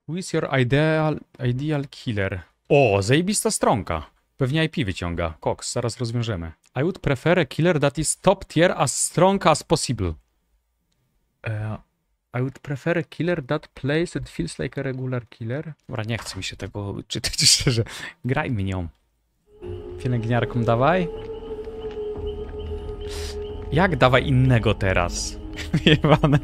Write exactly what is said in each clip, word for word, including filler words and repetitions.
Who is your ideal, ideal killer? O, zajebista stronka. Pewnie I P wyciąga. Cox, zaraz rozwiążemy. I would prefer a killer that is top tier as strong as possible. Uh, I would prefer a killer that plays and feels like a regular killer. Dobra, nie chce mi się tego czytać szczerze. Grajmy nią. Pielęgniarką dawaj. Jak dawaj innego teraz? Jebane.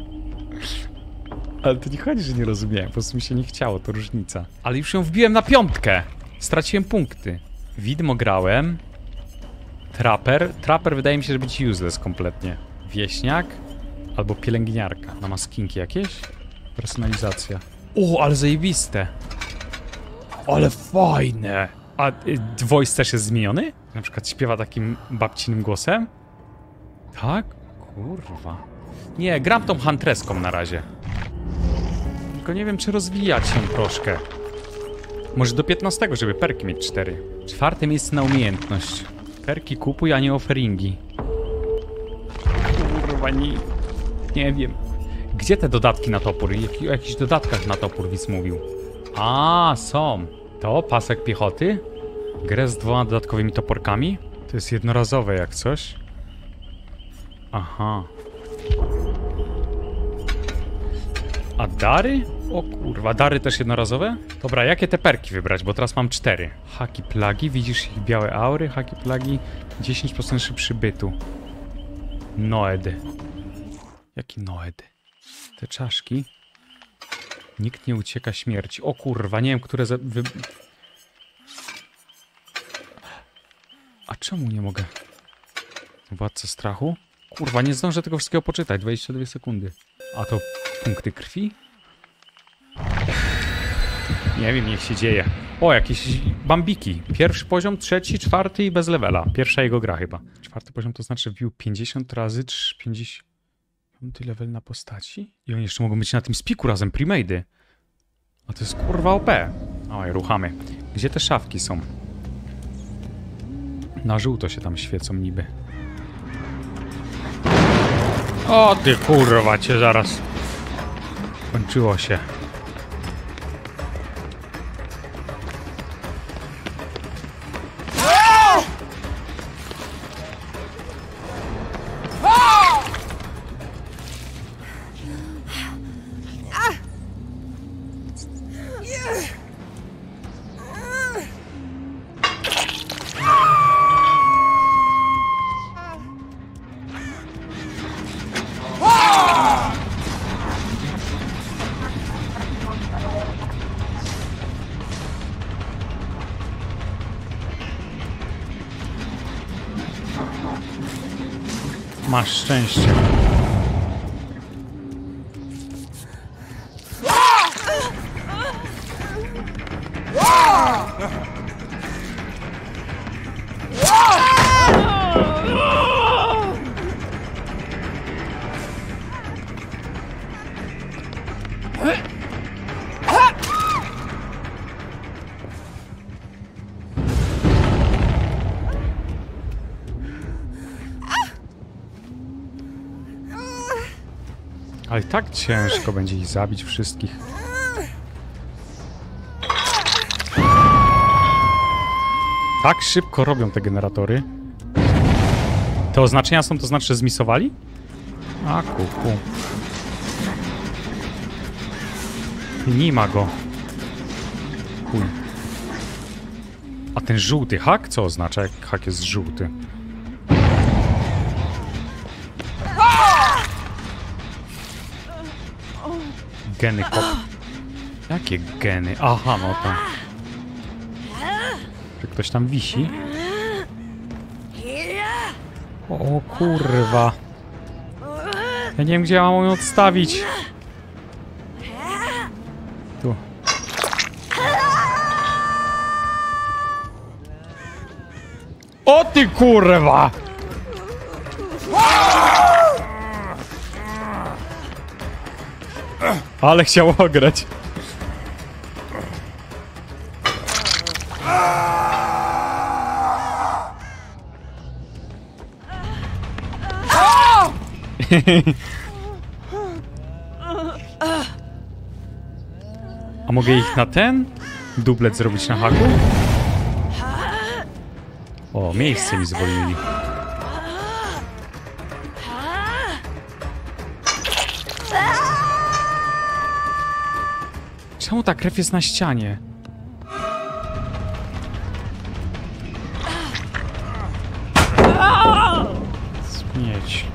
Ale to nie chodzi, że nie rozumiałem. Po prostu mi się nie chciało, to różnica. Ale już ją wbiłem na piątkę. Straciłem punkty. Widmo grałem. Trapper. Trapper wydaje mi się, że być useless kompletnie. Wieśniak. Albo pielęgniarka. No ma skinki jakieś? Personalizacja. O, ale zajebiste. Ale fajne. A y, voice też jest zmieniony? Na przykład śpiewa takim babcinym głosem? Tak? Kurwa. Nie, gram tą huntreską na razie. Tylko nie wiem, czy rozwijać ją troszkę. Może do piętnastego, żeby perki mieć cztery. Czwarte miejsce na umiejętność. Perki kupuj, a nie offeringi. Kurwa, nie... Nie wiem. Gdzie te dodatki na topór? O jakichś dodatkach na topór widz mówił. A, są. To pasek piechoty. Grę z dwoma dodatkowymi toporkami. To jest jednorazowe jak coś. Aha. A dary? O kurwa, dary też jednorazowe? Dobra, jakie te perki wybrać, bo teraz mam cztery. Haki plagi, widzisz ich białe aury. Haki plagi, dziesięć procent szybszy bytu. Noed. Jaki Noed? Te czaszki. Nikt nie ucieka śmierci. O kurwa, nie wiem, które za... Wy... A czemu nie mogę? Władca strachu? Kurwa, nie zdążę tego wszystkiego poczytać. dwadzieścia dwie sekundy. A to punkty krwi? Nie wiem, niech się dzieje. O, jakieś bambiki. Pierwszy poziom, trzeci, czwarty i bez levela. Pierwsza jego gra chyba. Czwarty poziom to znaczy wbił pięćdziesiąt razy pięćdziesiąt level na postaci? I oni jeszcze mogą być na tym spiku razem, premade'y. A to jest kurwa O P. Oj, ruchamy. Gdzie te szafki są? Na żółto się tam świecą niby. O ty kurwa, cię zaraz. Kończyło się. Masz szczęście. Ale i tak ciężko będzie ich zabić wszystkich. Tak szybko robią te generatory. Te oznaczenia są, to znaczy, że zmisowali? A kuku. Nie ma go. Chuj. A ten żółty hak? Co oznacza, jak hak jest żółty? Geny kop. Jakie geny? Aha, no to. Czy ktoś tam wisi? O kurwa. Ja nie wiem, gdzie ja mam ją odstawić. Tu. O ty kurwa! Ale chciał ograć. A mogę ich na ten dublet zrobić na haku? O, miejsce mi zwolnili. Czemu ta krew jest na ścianie? Śmieć.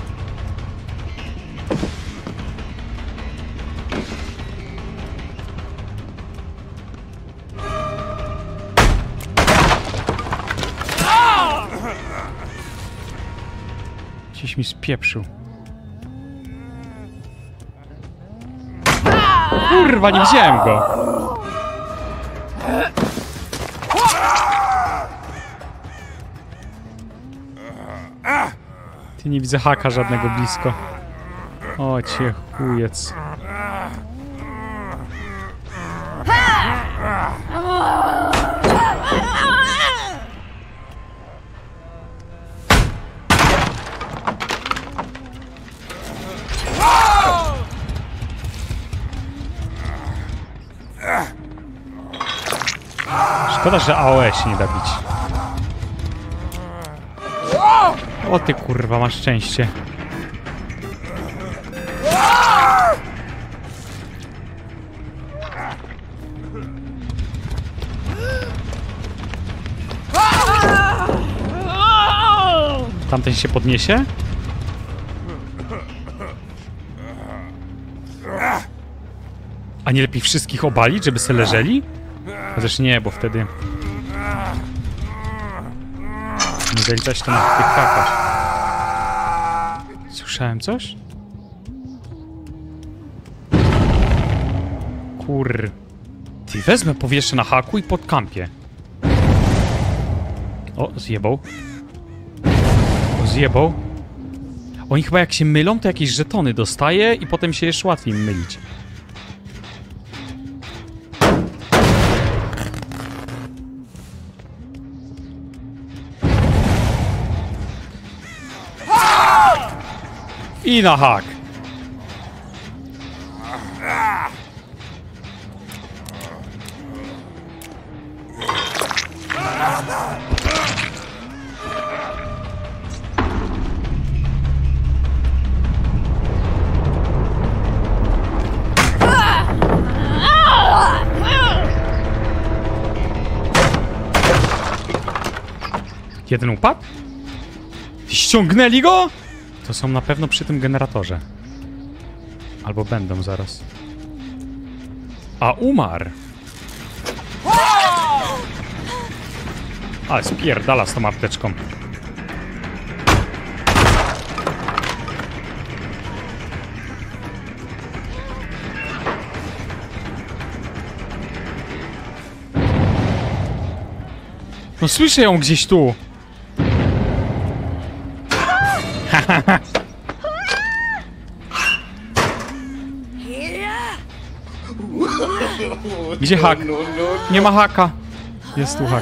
Gdzieś mi spieprzył. Kurwa, nie widziałem go. Ty, nie widzę haka żadnego blisko. O cię chujec. Szkoda, że A O E się nie da bić. O ty kurwa, masz szczęście. Tamten się podniesie? A nie lepiej wszystkich obalić, żeby se leżeli? Chociaż nie, bo wtedy... Nie zaliczać to na tych hakach. Słyszałem coś? Kur... Ty, wezmę powieszę na haku i podkampię. O, zjebał. O, zjebał. Oni chyba jak się mylą, to jakieś żetony dostaje i potem się jeszcze łatwiej mylić. I na hak. Jeden upadł? Ściągnęli go? To są na pewno przy tym generatorze. Albo będą zaraz. A umarł. Ale spierdala z tą apteczką. No słyszę ją gdzieś tu. Gdzie hak? Nie ma haka. Jest tu hak.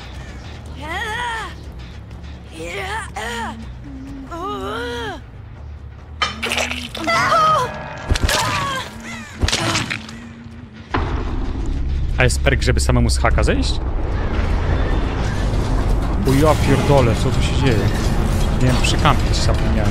A jest perk, żeby samemu z haka zejść? O ja pierdolę, co tu się dzieje? Nie wiem, przykampić zapomniałem.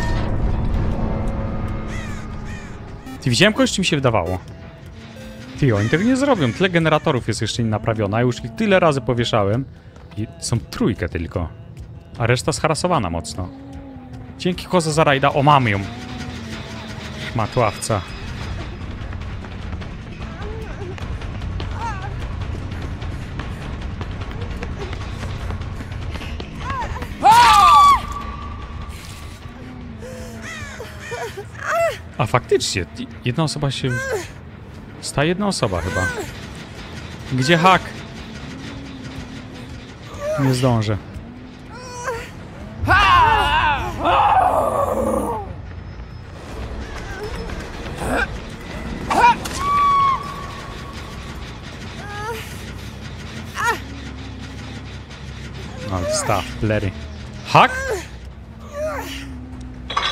Ty, widziałem kogoś, czy mi się wydawało? Ty, oni tego nie zrobią. Tyle generatorów jest jeszcze nie naprawiona. Już ich tyle razy powieszałem. I są trójkę tylko. A reszta zharasowana mocno. Dzięki koza za rajda. O, mamy ją. Szmatławca. A faktycznie, jedna osoba się... Sta jedna osoba chyba. Gdzie hak? Nie zdążę. No, staw, Larry. Hak?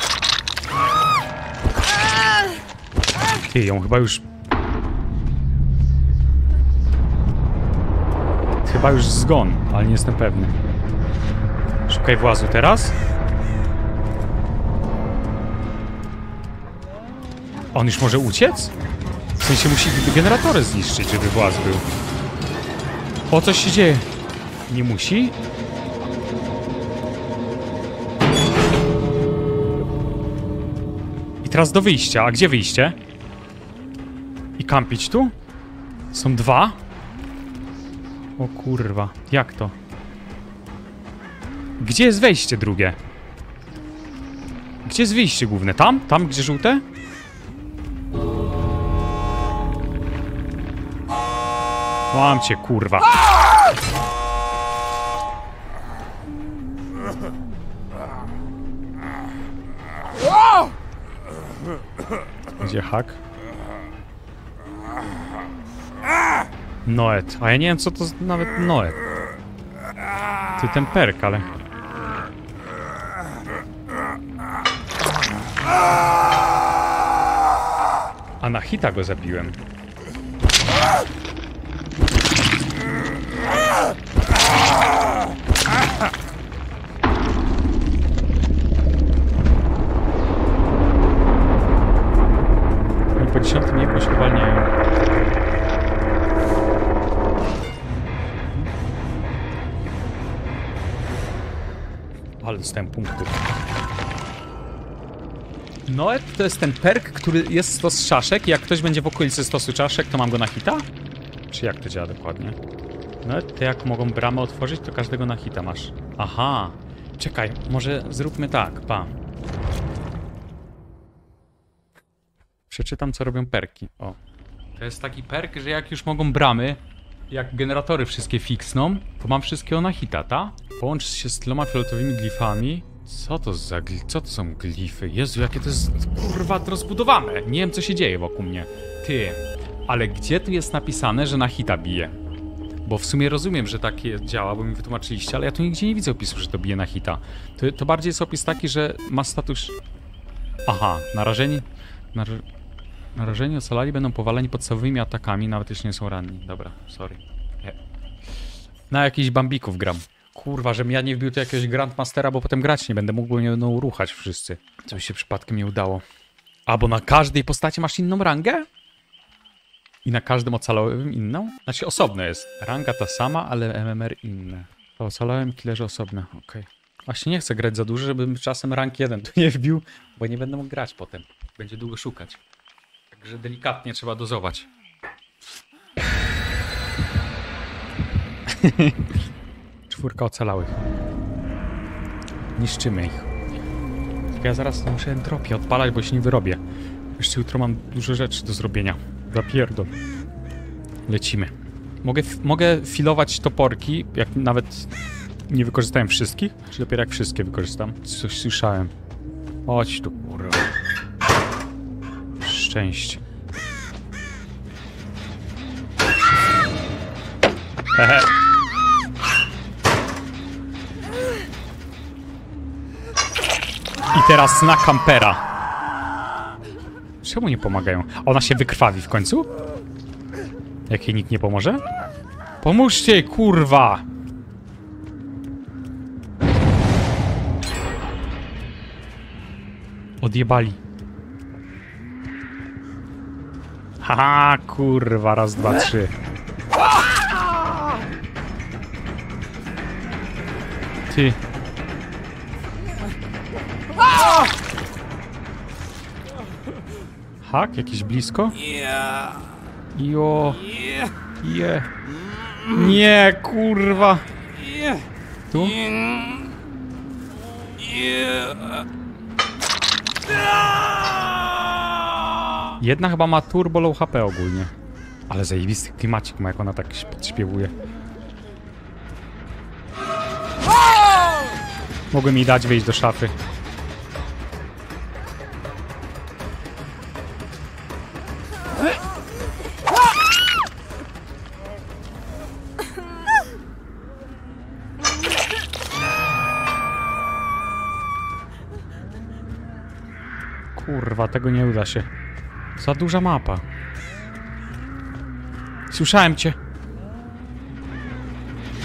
Ty, ją chyba już... chyba już zgon, ale nie jestem pewny. Szukaj włazu teraz. On już może uciec? W sensie musi generatory zniszczyć, żeby właz był. O, coś się dzieje. Nie musi? I teraz do wyjścia. A gdzie wyjście? I kampić tu? Są dwa? O kurwa. Jak to? Gdzie jest wejście drugie? Gdzie jest wyjście główne? Tam? Tam, gdzie żółte? Mam cię, kurwa. Gdzie hak? Noet. A ja nie wiem, co to nawet Noet. Ty ten perk, ale... A na hita go zabiłem. I po dziesiątym nie jakoś uwalniają. Ale dostałem punktów. Noet to jest ten perk, który jest stos czaszek i jak ktoś będzie w okolicy stosu czaszek, to mam go na hita? Czy jak to działa dokładnie? Noet to jak mogą bramę otworzyć, to każdego na hita masz. Aha. Czekaj, może zróbmy tak, pa. Przeczytam, co robią perki. O. To jest taki perk, że jak już mogą bramy, jak generatory wszystkie fixną, to mam wszystkiego na hita, ta? Połącz się z tyloma fioletowymi glifami. Co to za gli... Co to są glify? Jezu, jakie to jest, kurwa, rozbudowane. Nie wiem, co się dzieje wokół mnie. Ty, ale gdzie tu jest napisane, że na hita bije? Bo w sumie rozumiem, że takie działa, bo mi wytłumaczyliście, ale ja tu nigdzie nie widzę opisu, że to bije na hita. To, to bardziej jest opis taki, że ma status... Aha, narażeni... Nar... Narażeni ocalali będą powaleni podstawowymi atakami, nawet jeśli nie są ranni. Dobra, sorry. Nie. Na jakichś bambików gram. Kurwa, żebym ja nie wbił tu jakiegoś Grandmastera, bo potem grać nie będę mógł, bo nie będą uruchać wszyscy. Co mi się przypadkiem nie udało. A, bo na każdej postaci masz inną rangę? I na każdym ocalałym inną? Znaczy osobno jest. Ranga ta sama, ale M M R inne. To ocalałem, killerze osobne, okej. Okay. Właśnie nie chcę grać za dużo, żebym czasem rank jeden tu nie wbił, bo nie będę mógł grać potem. Będzie długo szukać. Także delikatnie trzeba dozować. Czwórka ocalałych. Niszczymy ich. Tylko ja zaraz muszę entropię odpalać, bo się nie wyrobię. Jeszcze jutro mam dużo rzeczy do zrobienia. Zapierdol. Lecimy. Mogę, mogę filować toporki, jak nawet nie wykorzystałem wszystkich? Czy dopiero jak wszystkie wykorzystam? Coś słyszałem. Chodź tu, kurwa. Szczęście. Hehe. I teraz na kampera. Czemu nie pomagają? Ona się wykrwawi w końcu? Jak jej nikt nie pomoże? Pomóżcie jej, kurwa! Odjebali. Haha, kurwa, raz, dwa, trzy. Ty. Hak? Jakiś blisko? Jo. Je. Nie, kurwa. Tu? Jedna chyba ma turbo low H P ogólnie. Ale zajebisty klimacik ma, jak ona tak się podśpiewuje. Mogłem jej dać wejść do szafy. Kurwa, tego nie uda się. Za duża mapa. Słyszałem cię.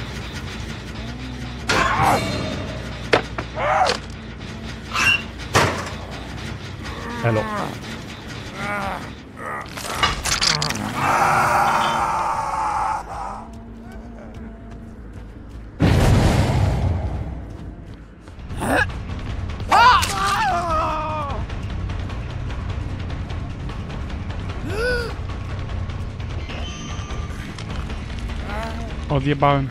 Odjebałem.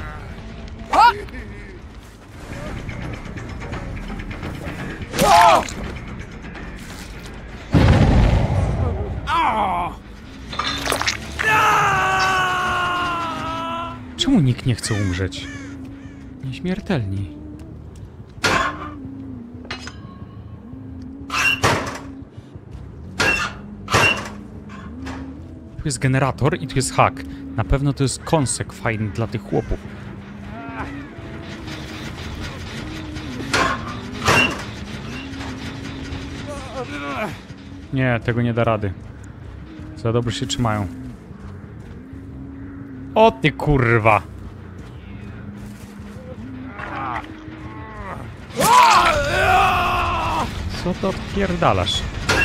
Czemu nikt nie chce umrzeć? Nieśmiertelni. Tu jest generator i tu jest hak. Na pewno to jest konsek fajny dla tych chłopów. Nie, tego nie da rady. Za dobrze się trzymają. O ty kurwa! Co to odpierdalasz?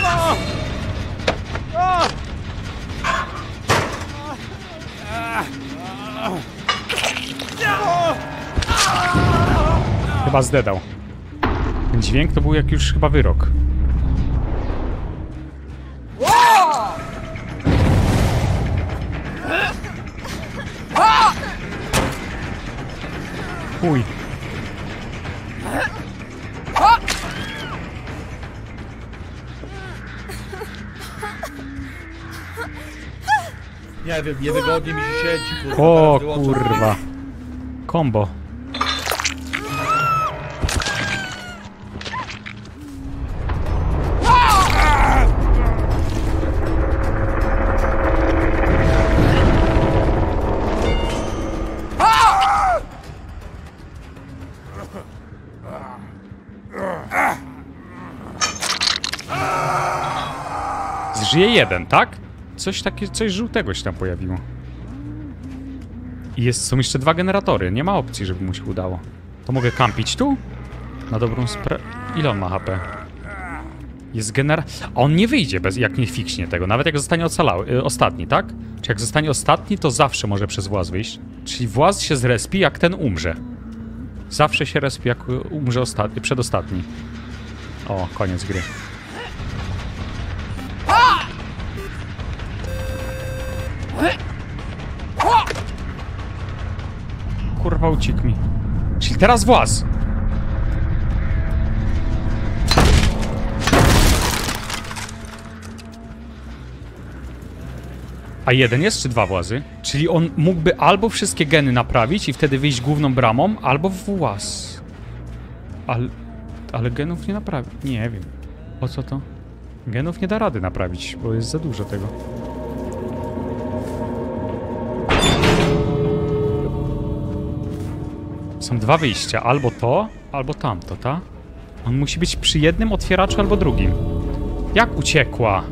Chyba zdedał. Ten dźwięk to był jak już chyba wyrok. Chuj. Nie wiem, niewygodnie mi się siedzi, kurwa. O teraz wyłączam. kurwa. Kombo. Zżyje jeden, tak? Coś takie, coś żółtego się tam pojawiło. I jest, są jeszcze dwa generatory. Nie ma opcji, żeby mu się udało. To mogę kampić tu? Na dobrą sprawę. Ile on ma H P? Jest generator. A on nie wyjdzie, bez, jak nie fikśnie tego. Nawet jak zostanie ocalały, y, ostatni, tak? Czy jak zostanie ostatni, to zawsze może przez właz wyjść. Czyli właz się zrespi, jak ten umrze. Zawsze się respi, jak umrze ostatni, przedostatni. O, koniec gry. Kurwa, uciekł mi. Czyli teraz właz. A jeden jest, czy dwa włazy? Czyli on mógłby albo wszystkie geny naprawić i wtedy wyjść główną bramą, albo w właz. Ale, ale genów nie naprawi. Nie wiem. O co to? Genów nie da rady naprawić, bo jest za dużo tego. Są dwa wyjścia. Albo to, albo tamto, ta? On musi być przy jednym otwieraczu albo drugim. Jak uciekła?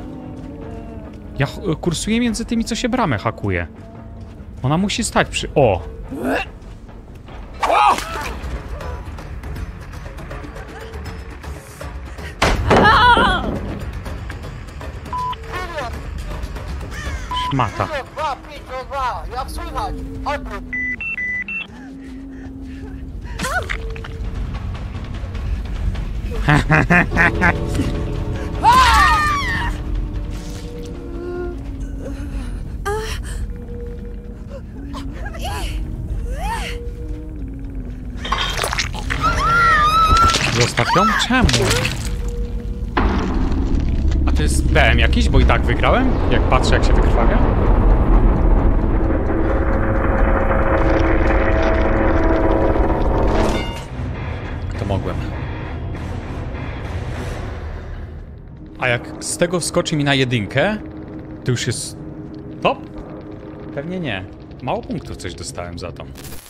Ja kursuję między tymi, co się bramę hakuje. Ona musi stać przy... O! Szmata. Jak słychać? Odwrót. Zostaw ją? Czemu? A to jest B M jakiś, bo i tak wygrałem? Jak patrzę, jak się wykrwawia? To mogłem. A jak z tego wskoczy mi na jedynkę, to już jest top? Pewnie nie. Mało punktów coś dostałem za to.